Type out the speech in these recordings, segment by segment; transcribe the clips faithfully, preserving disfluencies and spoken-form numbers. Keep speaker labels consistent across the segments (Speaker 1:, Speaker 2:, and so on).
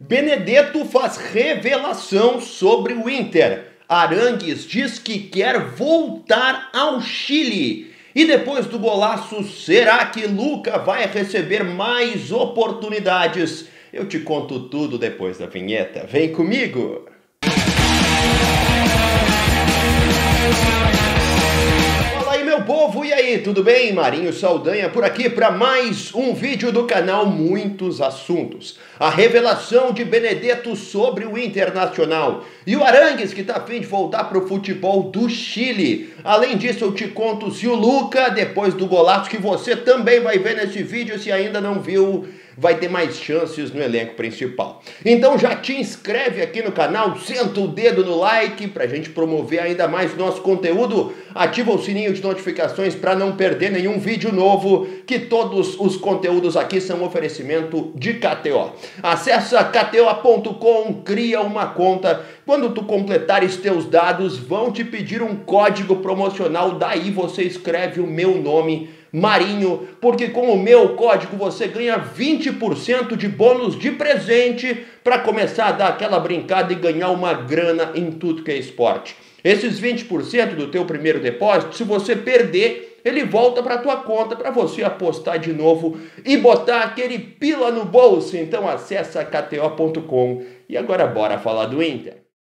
Speaker 1: Benedetto faz revelação sobre o Inter. Arangues diz que quer voltar ao Chile. E depois do golaço, será que Luca vai receber mais oportunidades? Eu te conto tudo depois da vinheta. Vem comigo! Meu povo, e aí, tudo bem? Marinho Saldanha por aqui para mais um vídeo do canal Muitos Assuntos. A revelação de Benedetto sobre o Internacional e o Arangues que tá a fim de voltar para o futebol do Chile. Além disso, eu te conto se o Luca, depois do golaço que você também vai ver nesse vídeo, se ainda não viu, vai ter mais chances no elenco principal. Então já te inscreve aqui no canal, senta o dedo no like pra gente promover ainda mais nosso conteúdo, ativa o sininho de notificações para não perder nenhum vídeo novo, que todos os conteúdos aqui são um oferecimento de K T O. Acessa K T O ponto com, cria uma conta, quando tu completares teus dados vão te pedir um código promocional, daí você escreve o meu nome, Marinho, porque com o meu código você ganha vinte por cento de bônus de presente para começar a dar aquela brincada e ganhar uma grana em tudo que é esporte. Esses vinte por cento do teu primeiro depósito, se você perder, ele volta para tua conta para você apostar de novo e botar aquele pila no bolso. Então acessa K T O ponto com e agora bora falar do Inter.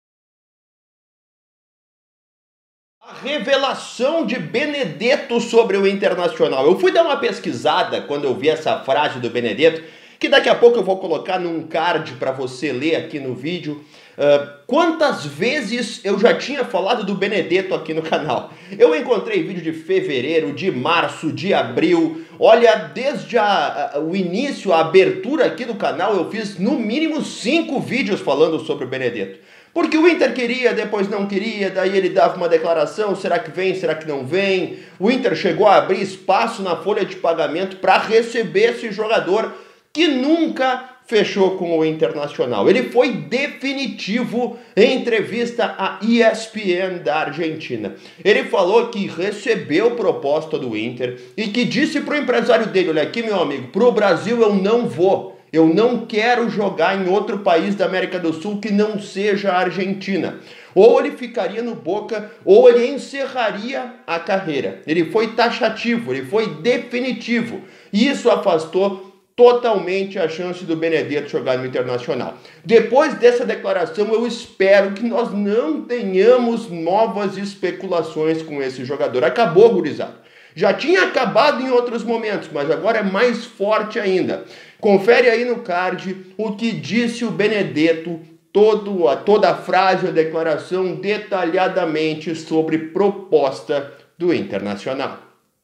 Speaker 1: A revelação de Benedetto sobre o Internacional. Eu fui dar uma pesquisada quando eu vi essa frase do Benedetto, que daqui a pouco eu vou colocar num card para você ler aqui no vídeo. Uh, quantas vezes eu já tinha falado do Benedetto aqui no canal? Eu encontrei vídeo de fevereiro, de março, de abril. Olha, desde a, a, o início, a abertura aqui do canal, eu fiz no mínimo cinco vídeos falando sobre o Benedetto. Porque o Inter queria, depois não queria, daí ele dava uma declaração, será que vem, será que não vem? O Inter chegou a abrir espaço na folha de pagamento para receber esse jogador que nunca fechou com o Internacional. Ele foi definitivo em entrevista à E S P N da Argentina. Ele falou que recebeu proposta do Inter e que disse para o empresário dele, olha aqui meu amigo, para o Brasil eu não vou. Eu não quero jogar em outro país da América do Sul que não seja a Argentina. Ou ele ficaria no Boca, ou ele encerraria a carreira. Ele foi taxativo, ele foi definitivo. E isso afastou totalmente a chance do Benedetto jogar no Internacional. Depois dessa declaração, eu espero que nós não tenhamos novas especulações com esse jogador. Acabou, gurizada. Já tinha acabado em outros momentos, mas agora é mais forte ainda. Confere aí no card o que disse o Benedetto, todo, a, toda a frase, a declaração detalhadamente sobre proposta do Internacional.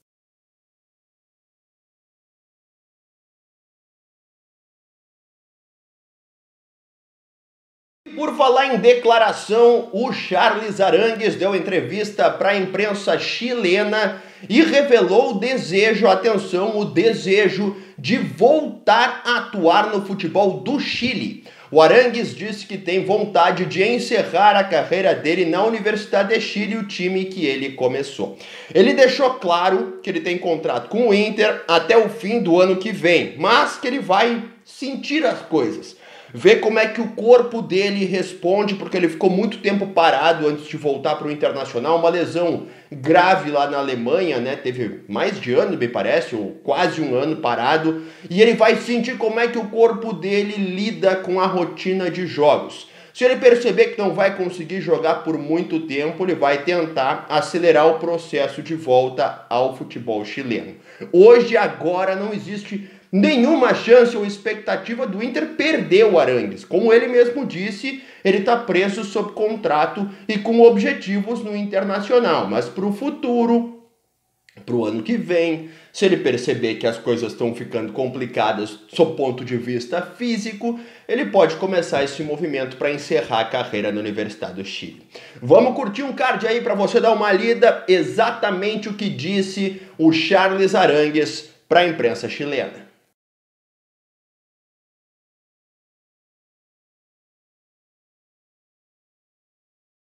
Speaker 1: Por falar em declaração, o Charles Arangues deu entrevista para a imprensa chilena e revelou o desejo, atenção, o desejo de voltar a atuar no futebol do Chile. O Arangues disse que tem vontade de encerrar a carreira dele na Universidade de Chile, o time que ele começou. Ele deixou claro que ele tem contrato com o Inter até o fim do ano que vem, mas que ele vai sentir as coisas. Ver como é que o corpo dele responde, porque ele ficou muito tempo parado antes de voltar para o Internacional, uma lesão grave lá na Alemanha, né? Teve mais de ano, me parece, ou quase um ano parado, e ele vai sentir como é que o corpo dele lida com a rotina de jogos. Se ele perceber que não vai conseguir jogar por muito tempo, ele vai tentar acelerar o processo de volta ao futebol chileno. Hoje, agora, não existe nenhuma chance ou expectativa do Inter perder o Arangues. Como ele mesmo disse, ele está preso sob contrato e com objetivos no Internacional. Mas para o futuro, para o ano que vem, se ele perceber que as coisas estão ficando complicadas sob ponto de vista físico, ele pode começar esse movimento para encerrar a carreira na Universidade do Chile. Vamos curtir um card aí para você dar uma lida exatamente o que disse o Charles Arangues para a imprensa chilena.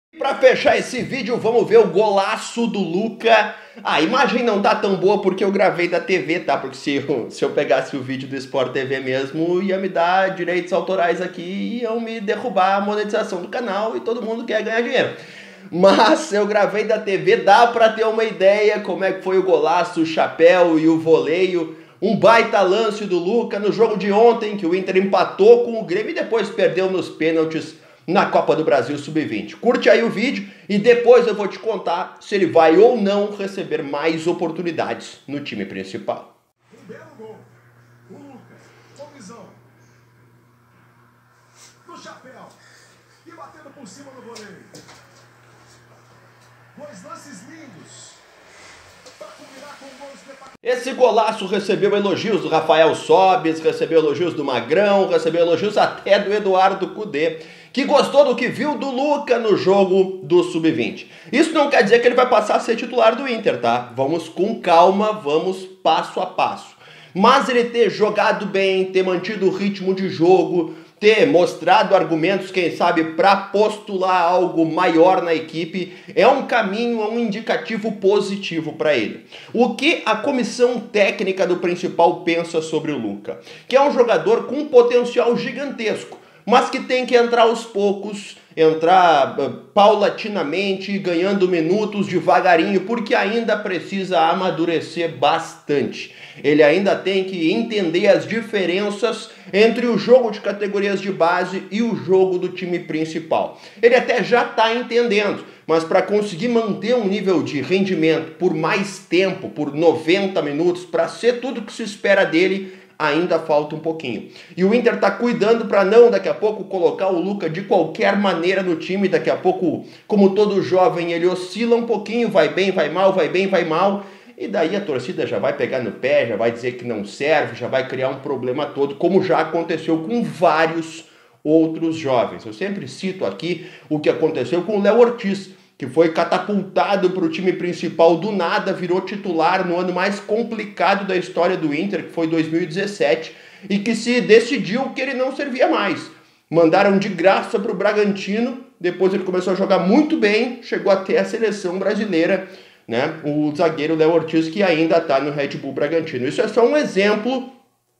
Speaker 1: Para fechar esse vídeo, vamos ver o golaço do Luca. A imagem não tá tão boa porque eu gravei da T V, tá? Porque se eu, se eu pegasse o vídeo do Sport T V mesmo, ia me dar direitos autorais aqui e iam me derrubar a monetização do canal e todo mundo quer ganhar dinheiro. Mas eu gravei da T V, dá para ter uma ideia como é que foi o golaço, o chapéu e o voleio. Um baita lance do Luca no jogo de ontem, que o Inter empatou com o Grêmio e depois perdeu nos pênaltis na Copa do Brasil sub vinte. Curte aí o vídeo e depois eu vou te contar se ele vai ou não receber mais oportunidades no time principal.
Speaker 2: Um belo gol. O Lucas, com visão. No chapéu. E batendo por cima do voleio. Dois lances lindos. Para combinar com gols de...
Speaker 1: Esse golaço recebeu elogios do Rafael Sobis, recebeu elogios do Magrão, recebeu elogios até do Eduardo Cudê, que gostou do que viu do Luca no jogo do sub vinte. Isso não quer dizer que ele vai passar a ser titular do Inter, tá? Vamos com calma, vamos passo a passo. Mas ele ter jogado bem, ter mantido o ritmo de jogo, ter mostrado argumentos, quem sabe, para postular algo maior na equipe, é um caminho, é um indicativo positivo para ele. O que a comissão técnica do Principal pensa sobre o Luca? Que é um jogador com um potencial gigantesco, mas que tem que entrar aos poucos, entrar uh, paulatinamente, ganhando minutos devagarinho, porque ainda precisa amadurecer bastante. Ele ainda tem que entender as diferenças entre o jogo de categorias de base e o jogo do time principal. Ele até já está entendendo, mas para conseguir manter um nível de rendimento por mais tempo, por noventa minutos, para ser tudo que se espera dele, ainda falta um pouquinho. E o Inter está cuidando para não, daqui a pouco, colocar o Luca de qualquer maneira no time. Daqui a pouco, como todo jovem, ele oscila um pouquinho, vai bem, vai mal, vai bem, vai mal. E daí a torcida já vai pegar no pé, já vai dizer que não serve, já vai criar um problema todo, como já aconteceu com vários outros jovens. Eu sempre cito aqui o que aconteceu com o Léo Ortiz, que foi catapultado para o time principal do nada, virou titular no ano mais complicado da história do Inter, que foi dois mil e dezessete, e que se decidiu que ele não servia mais. Mandaram de graça para o Bragantino, depois ele começou a jogar muito bem, chegou até a seleção brasileira, né? O zagueiro Léo Ortiz, que ainda está no Red Bull Bragantino. Isso é só um exemplo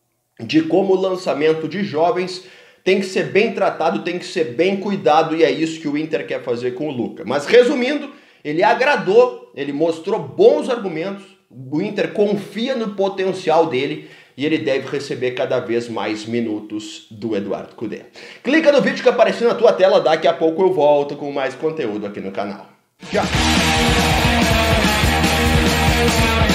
Speaker 1: de como o lançamento de jovens tem que ser bem tratado, tem que ser bem cuidado, e é isso que o Inter quer fazer com o Luca. Mas resumindo, ele agradou, ele mostrou bons argumentos, o Inter confia no potencial dele e ele deve receber cada vez mais minutos do Eduardo Cudê. Clica no vídeo que apareceu na tua tela, daqui a pouco eu volto com mais conteúdo aqui no canal. Tchau!